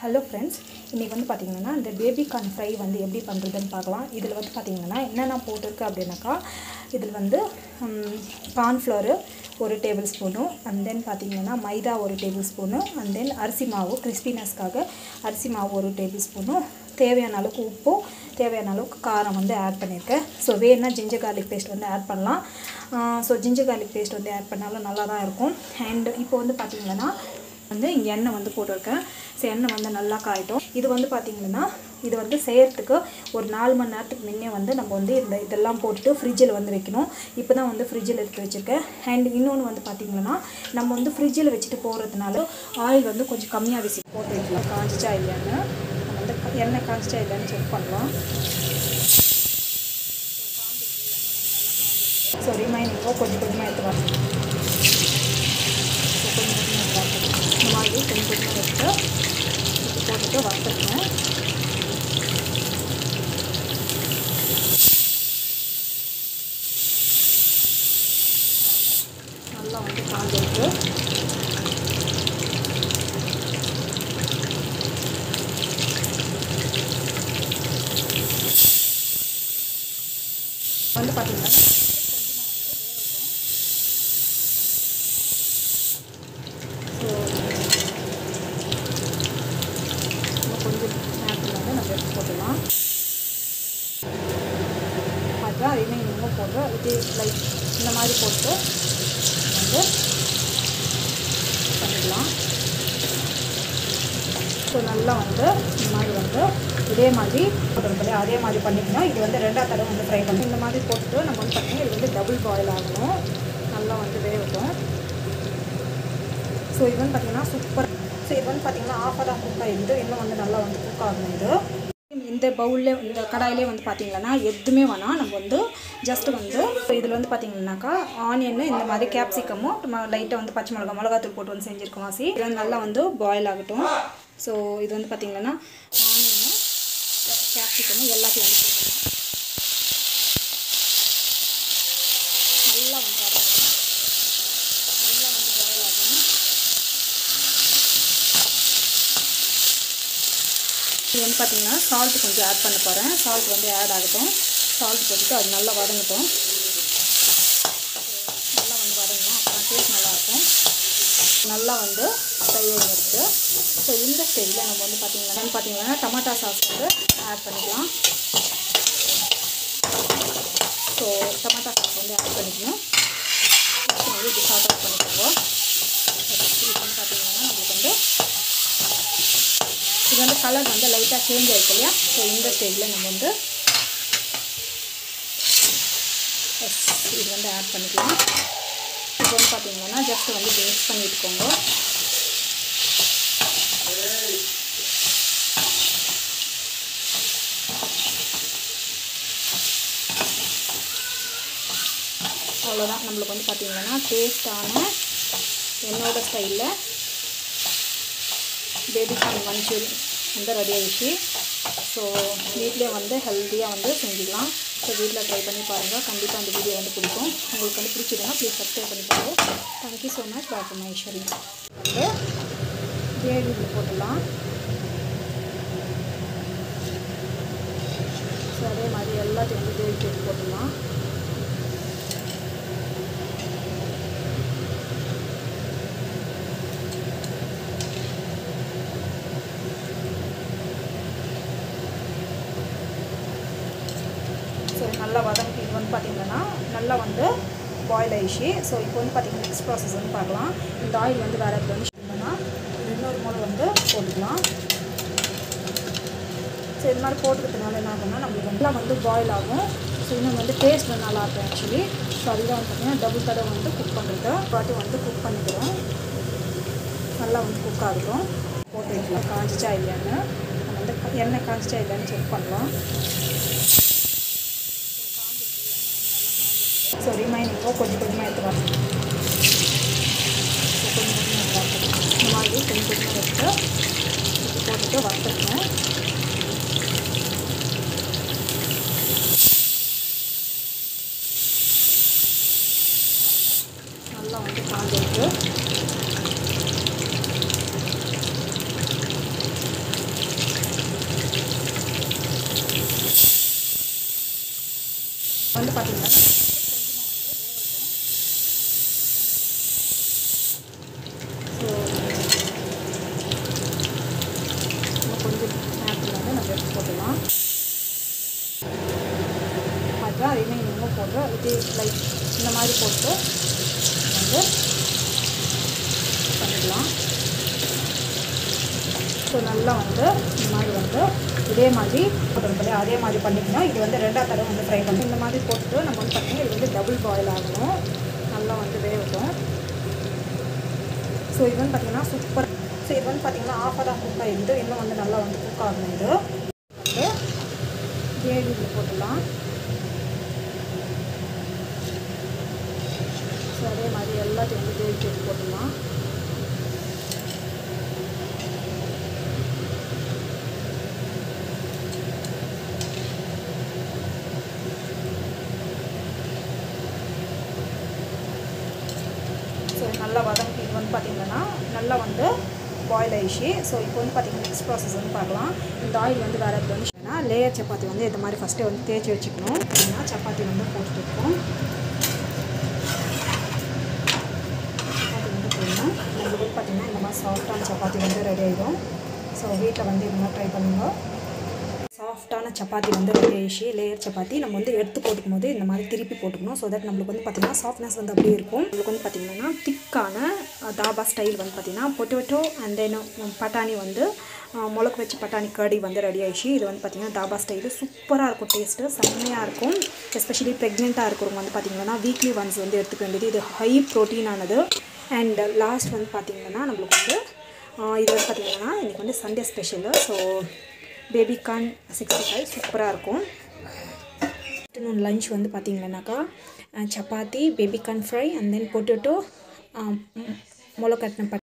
Hello friends, இன்றைக்கி வந்து பார்த்திங்கன்னா இந்த பேபி கார்ன் ஃப்ரை வந்து எப்படி பண்ணுறதுன்னு பார்க்கலாம். இதில் வந்து பார்த்திங்கன்னா என்னென்ன போட்டிருக்கு அப்படின்னாக்கா, இதில் வந்து கார்ன்ஃப்ளவரு 1 டேபிள் ஸ்பூனும், அண்ட் தென் பார்த்திங்கன்னா மைதா 1 டேபிள் ஸ்பூனு, அண்ட் தென் அரிசி மாவு கிறிஸ்பினஸ்க்காக அரிசி மாவு 1 டேபிள் ஸ்பூனும், தேவையான அளவுக்கு உப்பும் தேவையான அளவுக்கு காரம் வந்து ஆட் பண்ணியிருக்கேன். ஸோ வேணுன்னா ஜிஞ்சர் கார்லிக் பேஸ்ட் வந்து ஆட் பண்ணலாம். ஸோ ஜிஞ்சர் கார்லிக் பேஸ்ட் வந்து ஆட் பண்ணாலும் நல்லா தான் இருக்கும். அண்ட் இப்போ வந்து பார்த்திங்கன்னா வந்து இங்கே எண்ணெய் வந்து போட்டிருக்கேன். ஸோ எண்ணெய் வந்து நல்லா காயட்டும். இது வந்து பார்த்திங்கன்னா இது வந்து செய்கிறதுக்கு ஒரு 4 மணி நேரத்துக்கு முன்னே வந்து நம்ம வந்து இதெல்லாம் போட்டுட்டு ஃப்ரிட்ஜில் வந்து வைக்கணும். இப்போ தான் வந்து ஃப்ரிட்ஜில் எடுத்து வச்சுருக்கேன். அண்ட் இன்னொன்று வந்து பார்த்திங்கன்னா நம்ம வந்து ஃப்ரிட்ஜில் வச்சுட்டு போகிறதுனால ஆயில் வந்து கொஞ்சம் கம்மியாக விசி போட்டு வைக்கலாம். காஞ்சிச்சா இல்லையான்னு நம்ம வந்து எண்ணெய் காஞ்சிச்சா இல்லையான்னு செக் பண்ணலாம். ஸோ ரிமைனிங்காக கொஞ்சம் கொஞ்சமாக எடுத்து வரணும். கொஞ்சம் கொஞ்சமாக வறுத்துக்கணும். இந்த மாதிரி கொஞ்சம் கொஞ்சமாக எடுத்து போட்டுட்டு வறுத்துக்கணும். நல்லா வந்து காஞ்சிருக்கு. வந்து பார்த்திங்கன்னா கொஞ்சம் நேரத்தில் வந்து நம்ம எடுத்து போட்டுடலாம். அதுதான் ரிமைனிங்கும் போட்டு இது லைக் இந்த மாதிரி போட்டு வந்து பண்ணிக்கலாம். ஸோ நல்லா வந்து இந்த மாதிரி வந்து இதே மாதிரி போட்டுருக்கோம். அதே மாதிரி பண்ணிக்கணும். இது வந்து 2ஆவது தடவை வந்து ஃப்ரை பண்ணணும். இந்த மாதிரி போட்டு நம்ம வந்து பார்த்திங்கன்னா இது வந்து டபுள் பாயில் ஆகணும். நல்லா வந்து வேகட்டும். ஸோ இது வந்து பார்த்திங்கன்னா சூப்பர். ஸோ இது வந்து பார்த்திங்கன்னா ஆஃபாக தான் குக் ஆகிடுது. இன்னும் வந்து நல்லா வந்து குக் ஆகணும். இது இந்த பவுலில் இந்த கடாயிலே வந்து பார்த்திங்கன்னா எதுவுமே வேணாம். நம்ம வந்து ஜஸ்ட்டு வந்து இதில் வந்து பார்த்திங்கன்னாக்கா ஆனியன் இந்த மாதிரி கேப்சிகமும் லைட்டாக வந்து பச்சை மிளகாத்தூள் போட்டு வந்து செஞ்சுருக்கோம். வாசி இது வந்து நல்லா வந்து பாயில் ஆகட்டும். ஸோ இது வந்து பார்த்திங்கன்னா ஆனியனும் கேப்சிகமும் எல்லாத்தையும் வந்து போட்டுக்கலாம். நல்லா வந்து நல்லா வந்து பாயில் ஆகணும். இது வந்து பார்த்திங்கன்னா சால்ட் கொஞ்சம் ஆட் பண்ண போகிறேன். சால்ட் வந்து ஆட் ஆகட்டும். சால்ட் போட்டுட்டு அது நல்லா வதங்கட்டும். நல்லா வந்து வதங்கணும். அப்புறம் டேஸ்ட் நல்லாயிருக்கும். நல்லா வந்து ஃப்ரை ஆகிடுது. ஸோ இந்த ஸ்டேஜில் நம்ம வந்து பார்த்திங்கன்னா டமாட்டா சாஸ் வந்து ஆட் பண்ணிக்கலாம். ஸோ டமாட்டா சாஸ் வந்து ஆட் பண்ணிக்கணும். வந்து இது சால்ட் ஆட் பண்ணிக்கோங்க. இது வந்து பார்த்திங்கன்னா நம்மளுக்கு வந்து இது வந்து கலர் வந்து லைட்டாக சேஞ்ச் ஆகிருக்கு இல்லையா. ஸோ இந்த ஸ்டேஜில் நம்ம வந்து இது வந்து ஆட் பண்ணிக்கலாம். இப்போ வந்து பார்த்திங்கன்னா ஜஸ்ட்டு வந்து மிக்ஸ் பண்ணி விட்டுக்கோங்க. அவ்வளோதான். நம்மளுக்கு வந்து பார்த்திங்கன்னா டேஸ்டான என்னோடய ஸ்டைலில் பேபி கார்ன் மஞ்சூரியன் வந்து ரெடி ஆகிடுச்சு. ஸோ வீட்டிலே வந்து ஹெல்த்தியாக வந்து செஞ்சுக்கலாம். ஸோ வீட்டில் ட்ரை பண்ணி பாருங்கள். கண்டிப்பாக அந்த வீடியோ வந்து பிடிக்கும். உங்களுக்கு வந்து பிடிச்சிதுன்னா ப்ளீஸ் சப்ஸ்கிரைப் பண்ணி பாருங்கள். Thank you so much. Doctor Maheswari. வந்து கிரேவியில் போட்டுடலாம். ஸோ அதே மாதிரி எல்லாத்தையும் வந்து கிரேவி போட்டு போட்டுடலாம். ஸோ நல்லா வதங்கி இது வந்து பார்த்திங்கன்னா நல்லா வந்து பாயில் ஆகிடுச்சு. ஸோ இப்போ வந்து பார்த்திங்கன்னா நெக்ஸ்ட் ப்ராசஸ் வந்து பார்க்கலாம். இந்த ஆயில் வந்து வேறு இடத்துல வந்து ஷிஃப்ட்னா இன்னொரு மூளை வந்து போட்டுக்கலாம். ஸோ இது மாதிரி போட்டுக்கிறதுனால என்ன ஆகும்னா நம்மளுக்கு நல்லா வந்து பாயில் ஆகும். ஸோ இன்னும் வந்து டேஸ்ட் வந்து நல்லாயிருக்கும் ஆக்சுவலி. ஸோ அதுதான் வந்து பார்த்திங்கன்னா டபுள் தடவை வந்து குக் பண்ணுறது. பாட்டி வந்து குக் பண்ணிக்கிறோம். நல்லா வந்து குக் ஆகட்டும். போட்டு வைக்கலாம். காஞ்சிச்சா இல்லையான்னு நம்ம வந்து எண்ணெய் காஞ்சிச்சா இல்லையான்னு செக் பண்ணலாம். ஸோ ரிமைனிங்காக கொஞ்சம் கொஞ்சமாக எடுத்து வரணும். ஸோ கொஞ்சம் கொஞ்சமாக வறுத்துக்கணும். இந்த மாதிரி கொஞ்சம் கொஞ்சமாக எடுத்து போட்டுட்டு வறுத்துக்கணும். நல்லா வந்து காஞ்சிருக்கு. போட்டு வந்து பண்ணிக்கலாம். ஸோ நல்லா வந்து இந்த மாதிரி வந்து இதே மாதிரி போட்டுருப்போம், அதே மாதிரி பண்ணிக்கணும். இது வந்து 2ஆவது தடவை வந்து ஃப்ரை பண்ணணும். இந்த மாதிரி போட்டு நம்ம வந்து பார்த்திங்கன்னா இது வந்து டபுள் பாயில் ஆகணும், நல்லா வந்து வேகட்டும். ஸோ இது வந்து பார்த்திங்கன்னா சூப்பர். ஸோ இது வந்து பார்த்திங்கன்னா ஆஃபாக தான் குக் ஆகிடுது, இன்னும் வந்து நல்லா வந்து குக் ஆகணும். இது வந்து கிரேவியில் போட்டுடலாம். ஸோ அதே மாதிரி எல்லாத்தையும் வந்து கிரேவி சேர்த்து போட்டுடலாம். ஸோ நல்லா வதங்கி இது வந்து பார்த்திங்கன்னா நல்லா வந்து பாயில் ஆயிடுச்சு. ஸோ இப்போ வந்து பார்த்திங்கன்னா நெக்ஸ்ட் ப்ராசஸ் வந்து பார்க்கலாம். இந்த ஆயில் வந்து வேறு எப்படி வந்துச்சுன்னா லேயர் சப்பாத்தி வந்து இந்த மாதிரி ஃபஸ்ட்டே வந்து தேய்ச்சி வச்சுக்கணும். அப்படின்னா சப்பாத்தி வந்து போட்டுருக்கோம். சப்பாத்தி வந்து போடணும். நம்மளுக்கு வந்து பார்த்திங்கன்னா இந்த மாதிரி சாஃப்டான சப்பாத்தி வந்து ரெடி ஆகிடும். ஸோ வீட்டில் வந்து இந்த மாதிரி ட்ரை பண்ணுங்க. சாஃப்டான சப்பாத்தி வந்து ரெடி ஆயிடுச்சு. லேயர் சப்பாத்தி நம்ம வந்து எடுத்து போட்டுக்கும் போது இந்த மாதிரி திருப்பி போட்டுக்கணும். ஸோ தட் நம்மளுக்கு வந்து பார்த்திங்கன்னா சாஃப்ட்னஸ் வந்து அப்படியே இருக்கும். நம்மளுக்கு வந்து பார்த்திங்கன்னா திக்கான தாபா ஸ்டைல் வந்து பார்த்திங்கன்னா பொட்டேட்டோ அண்ட் தென் பட்டாணி வந்து முளக்கு வச்சு பட்டாணி கறி வந்து ரெடி ஆயிடுச்சு. இது வந்து பார்த்திங்கன்னா தாபா ஸ்டைலு சூப்பராக இருக்கும், டேஸ்ட்டு செம்மையாக இருக்கும். எஸ்பெஷலி ப்ரெக்னெண்ட்டாக இருக்கிறவங்க வந்து பார்த்திங்கன்னா வீக்லி ஒன்ஸ் வந்து எடுத்துக்க வேண்டியது. இது ஹை ப்ரோட்டீனானது. அண்ட் லாஸ்ட் வந்து பார்த்திங்கன்னா நம்மளுக்கு வந்து இது வந்து பார்த்திங்கன்னா இன்றைக்கி வந்து சண்டே ஸ்பெஷலு. ஸோ பேபிகார்ன் 65 சூப்பராக இருக்கும். ஆஃப்டர்நூன் லஞ்ச் வந்து பார்த்திங்கன்னாக்கா சப்பாத்தி, baby corn fry and then potato, முளை கட்டின